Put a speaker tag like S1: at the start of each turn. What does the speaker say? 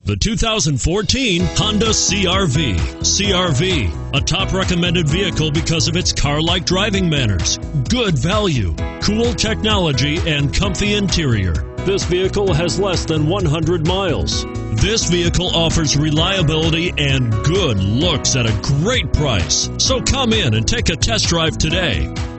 S1: The 2014 Honda CR-V. CR-V, a top recommended vehicle because of its car-like driving manners, good value, cool technology, and comfy interior. This vehicle has less than 100 miles. This vehicle offers reliability and good looks at a great price. So come in and take a test drive today.